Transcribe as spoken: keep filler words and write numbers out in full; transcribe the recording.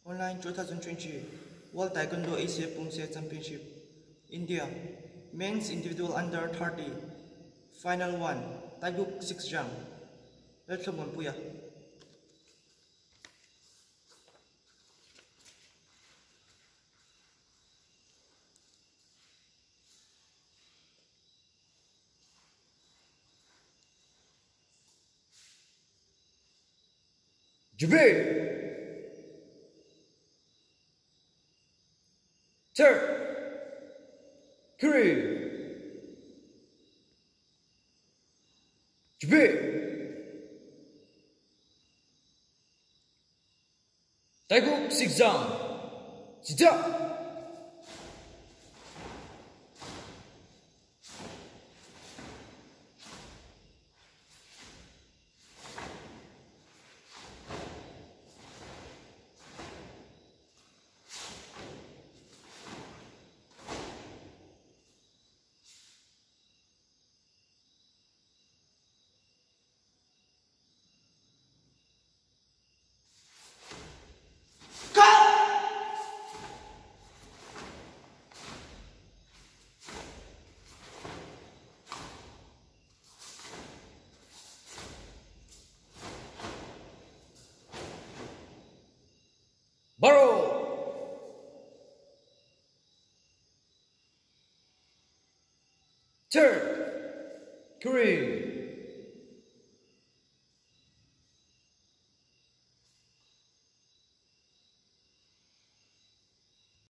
Online twenty twenty World Taekwondo Asia Poomsae Championship, India, Men's Individual Under thirty, Final one, taegeuk six jang. Let's go, Puya. Jubei! Turn! Career! Jubei! taegeuk six jang! 시작! 바로 turn, green.